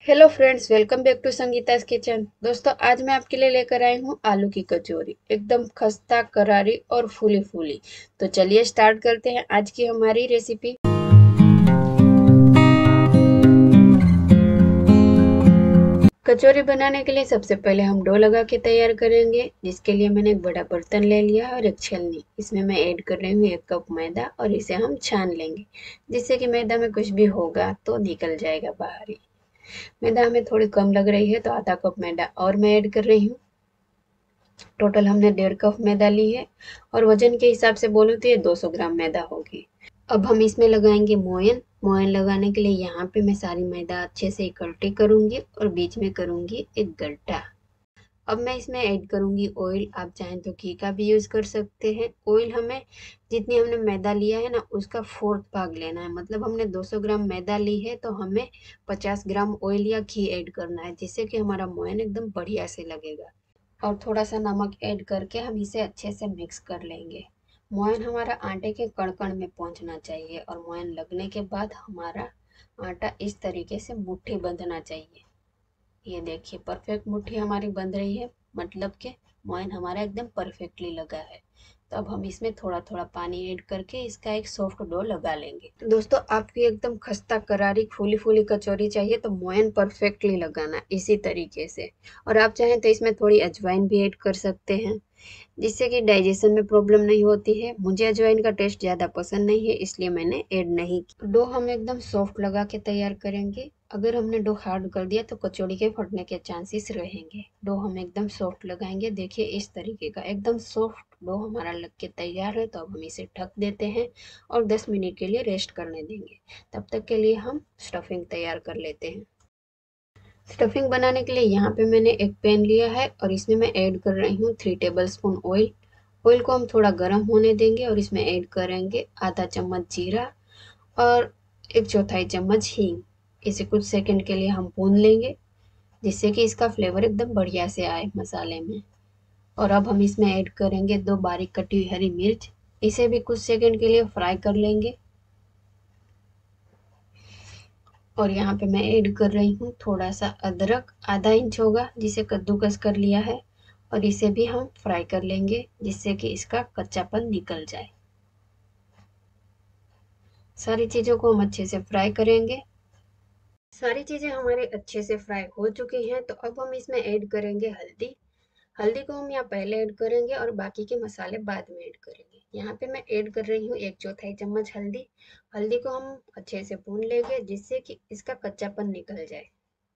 Hello friends, welcome back to Sangeeta's kitchen. दोस्तों, आज मैं आपके लिए लेकर आई हूँ आलू की कचौरी, एकदम खस्ता करारी और फूली फूली। तो चलिए स्टार्ट करते हैं आज की हमारी रेसिपी। कचौरी बनाने के लिए सबसे पहले हम डो लगा के तैयार करेंगे, जिसके लिए मैंने एक बड़ा बर्तन ले लिया है और एक छलनी। इसमें मैं ऐड कर रही हूँ 1 कप मैदा और इसे हम छान लेंगे, जिससे कि मैदा में कुछ भी होगा तो निकल जाएगा बाहर ही। मैदा हमें थोड़ी कम लग रही है तो आधा कप मैदा और मैं ऐड कर रही हूँ। टोटल हमने 1.5 कप मैदा ली है और वजन के हिसाब से बोलूँ तो ये 200 ग्राम मैदा होगी। अब हम इसमें लगाएंगे मोयन। मोयन लगाने के लिए यहाँ पे मैं सारी मैदा अच्छे से इकट्ठी करूंगी और बीच में करूंगी एक गड्ढा। अब मैं इसमें ऐड करूंगी ऑयल। आप चाहें तो घी का भी यूज कर सकते हैं। ऑयल हमें जितनी हमने मैदा लिया है ना उसका 4th भाग लेना है। मतलब हमने 200 ग्राम मैदा ली है तो हमें 50 ग्राम ऑयल या घी ऐड करना है, जिससे कि हमारा मोयन एकदम बढ़िया से लगेगा। और थोड़ा सा नमक ऐड करके हम इसे अच्छे से मिक्स कर लेंगे। मोयन हमारा आटे के कण कण में पहुंचना चाहिए और मोयन लगने के बाद हमारा आटा इस तरीके से मुट्ठी बंधना चाहिए। ये देखिए, परफेक्ट मुट्ठी हमारी बंध रही है, मतलब कि मोयन हमारा एकदम परफेक्टली लगा है। तो अब हम इसमें थोड़ा थोड़ा पानी ऐड करके इसका एक सॉफ्ट डो लगा लेंगे। दोस्तों, आपकी एकदम खस्ता करारी फूली फूली कचौरी चाहिए तो मोयन परफेक्टली लगाना इसी तरीके से। और आप चाहें तो इसमें थोड़ी अजवाइन भी ऐड कर सकते हैं, जिससे कि डाइजेशन में प्रॉब्लम नहीं होती है। मुझे अजवाइन का टेस्ट ज़्यादा पसंद नहीं है, इसलिए मैंने ऐड नहीं किया। डो हम एकदम सॉफ्ट लगा के तैयार करेंगे। अगर हमने डो हार्ड कर दिया तो कचौड़ी के फटने के चांसेस रहेंगे। डो हम एकदम सॉफ्ट लगाएंगे। देखिए, इस तरीके का एकदम सॉफ्ट डो हमारा लग के तैयार है। तो अब हम इसे ढक देते हैं और 10 मिनट के लिए रेस्ट करने देंगे। तब तक के लिए हम स्टफिंग तैयार कर लेते हैं। स्टफिंग बनाने के लिए यहाँ पे मैंने एक पैन लिया है और इसमें मैं ऐड कर रही हूँ 3 टेबलस्पून ऑयल। ऑयल को हम थोड़ा गर्म होने देंगे और इसमें ऐड करेंगे आधा चम्मच जीरा और 1/4 चम्मच हींग। इसे कुछ सेकंड के लिए हम भून लेंगे, जिससे कि इसका फ्लेवर एकदम बढ़िया से आए मसाले में। और अब हम इसमें ऐड करेंगे 2 बारीक कटी हुई हरी मिर्च। इसे भी कुछ सेकंड के लिए फ्राई कर लेंगे। और यहाँ पे मैं ऐड कर रही हूँ थोड़ा सा अदरक, आधा इंच होगा, जिसे कद्दूकस कर लिया है। और इसे भी हम फ्राई कर लेंगे, जिससे कि इसका कच्चापन निकल जाए। सारी चीज़ों को हम अच्छे से फ्राई करेंगे। सारी चीज़ें हमारे अच्छे से फ्राई हो चुकी हैं तो अब हम इसमें ऐड करेंगे हल्दी। हल्दी को हम यहाँ पहले ऐड करेंगे और बाकी के मसाले बाद में ऐड करेंगे। यहाँ पे मैं ऐड कर रही हूँ 1/4 चम्मच हल्दी। हल्दी को हम अच्छे से भून लेंगे, जिससे कि इसका कच्चापन निकल जाए।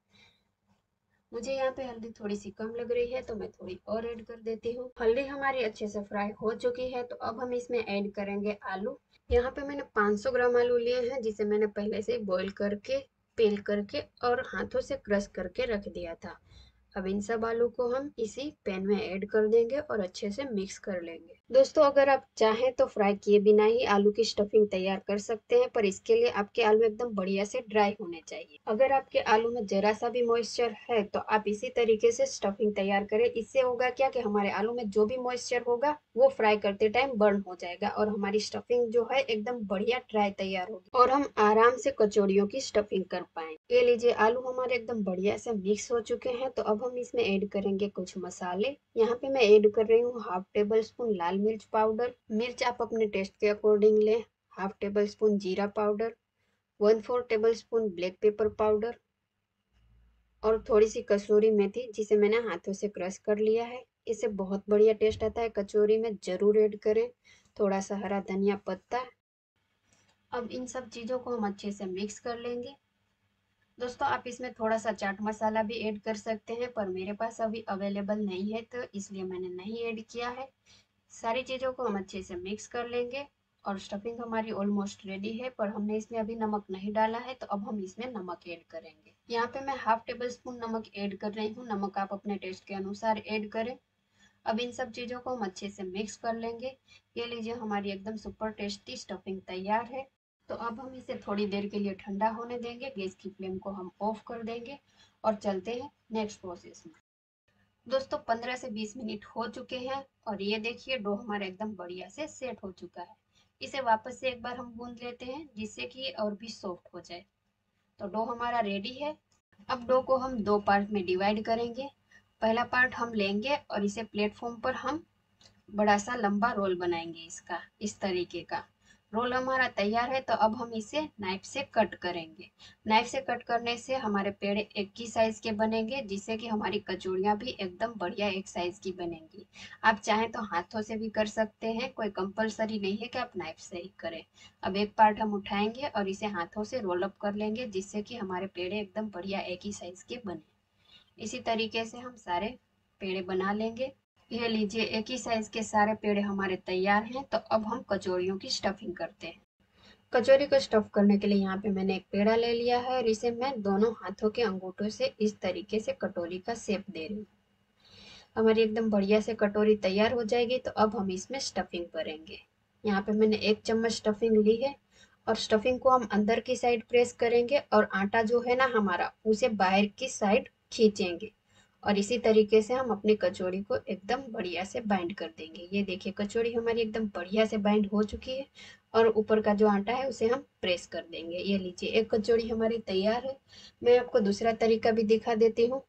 मुझे यहाँ पे हल्दी थोड़ी सी कम लग रही है तो मैं थोड़ी और ऐड कर देती हूँ। हल्दी हमारी अच्छे से फ्राई हो चुकी है तो अब हम इसमें ऐड करेंगे आलू। यहाँ पे मैंने 500 ग्राम आलू लिए हैं, जिसे मैंने पहले से बॉईल करके, पील करके और हाथों से क्रश करके रख दिया था। अब इन सब आलू को हम इसी पैन में ऐड कर देंगे और अच्छे से मिक्स कर लेंगे। दोस्तों, अगर आप चाहें तो फ्राई किए बिना ही आलू की स्टफिंग तैयार कर सकते हैं, पर इसके लिए आपके आलू एकदम बढ़िया से ड्राई होने चाहिए। अगर आपके आलू में जरा सा भी मॉइस्चर है तो आप इसी तरीके से स्टफिंग तैयार करें। इससे होगा क्या कि हमारे आलू में जो भी मॉइस्चर होगा वो फ्राई करते टाइम बर्न हो जाएगा और हमारी स्टफिंग जो है एकदम बढ़िया ड्राई तैयार होगी और हम आराम से कचौड़ियों की स्टफिंग कर पाएंगे। ये लीजिए, आलू हमारे एकदम बढ़िया से मिक्स हो चुके हैं तो अब हम इसमें ऐड करेंगे कुछ मसाले। यहाँ पे मैं ऐड कर रही हूँ 1/2 टेबल स्पून लाल मिर्च पाउडर। मिर्च आप अपने टेस्ट के अकॉर्डिंग लें। 1/2 टेबल स्पून जीरा powder, 1/4 tablespoon black pepper powder और थोड़ी सी कसूरी मेथी, जिसे मैंने हाथों से क्रश कर लिया है। इससे बहुत बढ़िया टेस्ट आता है, कचौरी में जरूर ऐड करें। थोड़ा सा हरा धनिया पत्ता। अब इन सब चीज़ों को हम अच्छे से मिक्स कर लेंगे। दोस्तों, आप इसमें थोड़ा सा चाट मसाला भी ऐड कर सकते हैं, पर मेरे पास अभी अवेलेबल नहीं है तो इसलिए मैंने नहीं ऐड किया है। सारी चीज़ों को हम अच्छे से मिक्स कर लेंगे और स्टफिंग हमारी ऑलमोस्ट रेडी है, पर हमने इसमें अभी नमक नहीं डाला है तो अब हम इसमें नमक ऐड करेंगे। यहाँ पे मैं 1/2 टेबल स्पून नमक ऐड कर रही हूँ। नमक आप अपने टेस्ट के अनुसार ऐड करें। अब इन सब चीज़ों को हम अच्छे से मिक्स कर लेंगे। ये लीजिए, हमारी एकदम सुपर टेस्टी स्टफिंग तैयार है। तो अब हम इसे थोड़ी देर के लिए ठंडा होने देंगे। गैस की फ्लेम को हम ऑफ कर देंगे और चलते हैं नेक्स्ट प्रोसेस में। दोस्तों, 15 से 20 मिनट हो चुके हैं और ये देखिए, डो हमारा एकदम बढ़िया से सेट हो चुका है। इसे वापस से एक बार हम गूंद लेते हैं, जिससे कि ये और भी सॉफ्ट हो जाए। तो डो हमारा रेडी है। अब डो को हम दो पार्ट में डिवाइड करेंगे। पहला पार्ट हम लेंगे और इसे प्लेटफॉर्म पर हम बड़ा सा लंबा रोल बनाएंगे। इसका इस तरीके का रोल हमारा तैयार है। तो अब हम इसे नाइफ से कट करेंगे। नाइफ से कट करने से हमारे पेड़ एक ही साइज के बनेंगे, जिससे कि हमारी कचौड़ियाँ भी एकदम बढ़िया एक साइज की बनेंगी। आप चाहें तो हाथों से भी कर सकते हैं, कोई कंपलसरी नहीं है कि आप नाइफ से ही करें। अब एक पार्ट हम उठाएंगे और इसे हाथों से रोल अप कर लेंगे, जिससे कि हमारे पेड़ एकदम बढ़िया एक ही साइज के बने। इसी तरीके से हम सारे पेड़े बना लेंगे। ये लीजिए, एक ही साइज के सारे पेड़े हमारे तैयार हैं। तो अब हम कचौड़ियों की स्टफिंग करते हैं। कचौरी को स्टफ करने के लिए यहाँ पे मैंने एक पेड़ा ले लिया है और इसे मैं दोनों हाथों के अंगूठों से इस तरीके से कटोरी का शेप दे रही हूँ। हमारी एकदम बढ़िया से कटोरी तैयार हो जाएगी। तो अब हम इसमें स्टफिंग भरेंगे। यहाँ पे मैंने 1 चम्मच स्टफिंग ली है और स्टफिंग को हम अंदर की साइड प्रेस करेंगे और आटा जो है ना हमारा, उसे बाहर की साइड खींचेंगे और इसी तरीके से हम अपनी कचौड़ी को एकदम बढ़िया से बाइंड कर देंगे। ये देखिए, कचौड़ी हमारी एकदम बढ़िया से बाइंड हो चुकी है और ऊपर का जो आटा है उसे हम प्रेस कर देंगे। ये लीजिए, एक कचौड़ी हमारी तैयार है। मैं आपको दूसरा तरीका भी दिखा देती हूँ।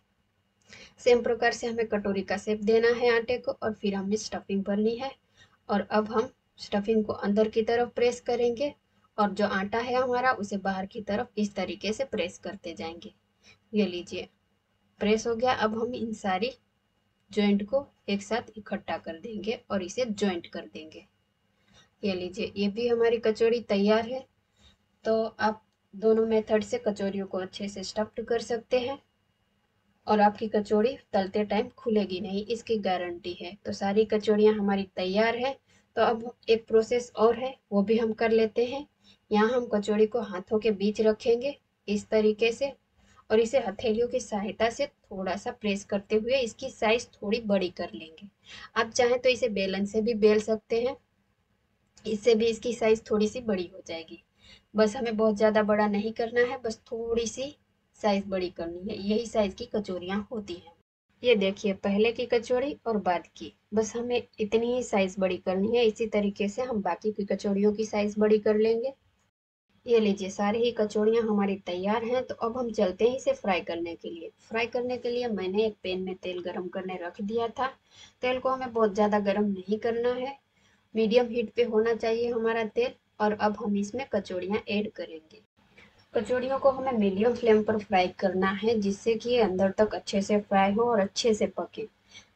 सेम प्रकार से हमें कटोरी का शेप देना है आटे को और फिर हमें स्टफिंग भरनी है। और अब हम स्टफिंग को अंदर की तरफ प्रेस करेंगे और जो आटा है हमारा उसे बाहर की तरफ इस तरीके से प्रेस करते जाएंगे। ये लीजिए, प्रेस हो गया। अब हम इन सारी जॉइंट को एक साथ इकट्ठा कर देंगे और इसे जॉइंट कर देंगे। ये लीजिए, ये भी हमारी कचौड़ी तैयार है। तो आप दोनों मेथड से कचौरियों को अच्छे से स्टफ्ड कर सकते हैं और आपकी कचौड़ी तलते टाइम खुलेगी नहीं, इसकी गारंटी है। तो सारी कचौड़ियाँ हमारी तैयार है। तो अब एक प्रोसेस और है, वो भी हम कर लेते हैं। यहाँ हम कचौड़ी को हाथों के बीच रखेंगे इस तरीके से और इसे हथेलियों की सहायता से थोड़ा सा प्रेस करते हुए इसकी साइज थोड़ी बड़ी कर लेंगे। आप चाहें तो इसे बेलन से भी बेल सकते हैं, इससे भी इसकी साइज थोड़ी सी बड़ी हो जाएगी। बस हमें बहुत ज़्यादा बड़ा नहीं करना है, बस थोड़ी सी साइज बड़ी करनी है। यही साइज की कचौरियाँ होती हैं। ये देखिए, पहले की कचौड़ी और बाद की, बस हमें इतनी ही साइज बड़ी करनी है। इसी तरीके से हम बाकी की कचौड़ियों की साइज बड़ी कर लेंगे। ये लीजिए, सारी ही कचौड़ियाँ हमारी तैयार हैं। तो अब हम चलते हैं इसे फ्राई करने के लिए। फ्राई करने के लिए मैंने एक पैन में तेल गरम करने रख दिया था। तेल को हमें बहुत ज़्यादा गरम नहीं करना है, मीडियम हीट पे होना चाहिए हमारा तेल। और अब हम इसमें कचौड़ियाँ ऐड करेंगे। कचौड़ियों को हमें मीडियम फ्लेम पर फ्राई करना है, जिससे कि ये अंदर तक अच्छे से फ्राई हो और अच्छे से पके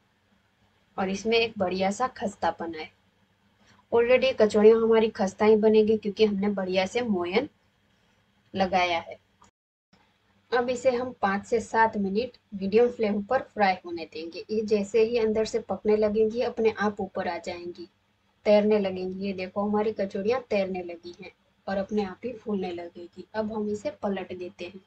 और इसमें एक बढ़िया सा खस्तापन आए। ऑलरेडी कचौड़ियाँ हमारी खस्ता ही बनेगी क्योंकि हमने बढ़िया से मोयन लगाया है। अब इसे हम 5 से 7 मिनट मीडियम फ्लेम पर फ्राई होने देंगे। ये जैसे ही अंदर से पकने लगेंगी अपने आप ऊपर आ जाएंगी, तैरने लगेंगी। ये देखो, हमारी कचौड़ियाँ तैरने लगी हैं और अपने आप ही फूलने लगेगी। अब हम इसे पलट देते हैं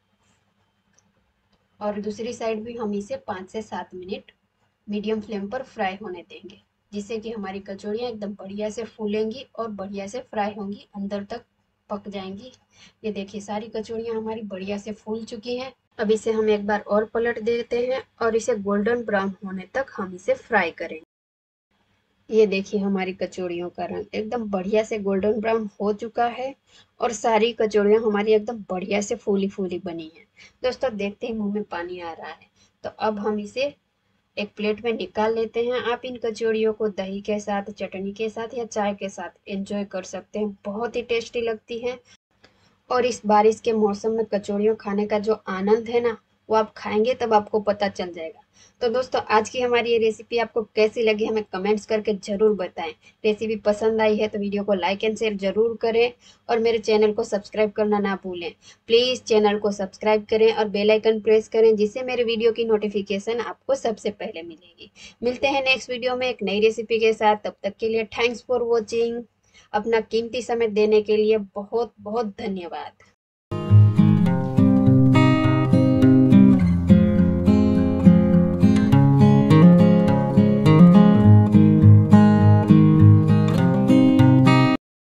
और दूसरी साइड भी हम इसे 5 से 7 मिनट मीडियम फ्लेम पर फ्राई होने देंगे, जिससे कि हमारी कचौड़ियाँ एकदम बढ़िया से फूलेंगी और बढ़िया से फ्राई होंगी, अंदर तक पक जाएंगी। ये देखिए, सारी कचौड़ियाँ हमारी बढ़िया से फूल चुकी हैं। अब इसे हम एक बार और पलट देते हैं और इसे गोल्डन ब्राउन होने तक हम इसे फ्राई करेंगे। ये देखिए, हमारी कचौड़ियों का रंग एकदम बढ़िया से गोल्डन ब्राउन हो चुका है और सारी कचौड़ियाँ हमारी एकदम बढ़िया से फूली फूली बनी हैं। दोस्तों, देखते ही मुंह में पानी आ रहा है। तो अब हम इसे एक प्लेट में निकाल लेते हैं। आप इन कचौड़ियों को दही के साथ, चटनी के साथ या चाय के साथ एंजॉय कर सकते हैं। बहुत ही टेस्टी लगती हैं और इस बारिश के मौसम में कचौड़ियों खाने का जो आनंद है ना, वो आप खाएंगे तब आपको पता चल जाएगा। तो दोस्तों, आज की हमारी ये रेसिपी आपको कैसी लगी हमें कमेंट्स करके ज़रूर बताएं। रेसिपी पसंद आई है तो वीडियो को लाइक एंड शेयर ज़रूर करें और मेरे चैनल को सब्सक्राइब करना ना भूलें। प्लीज़ चैनल को सब्सक्राइब करें और बेल आइकन प्रेस करें, जिससे मेरे वीडियो की नोटिफिकेशन आपको सबसे पहले मिलेगी। मिलते हैं नेक्स्ट वीडियो में एक नई रेसिपी के साथ। तब तक के लिए थैंक्स फॉर वॉचिंग। अपना कीमती समय देने के लिए बहुत बहुत धन्यवाद।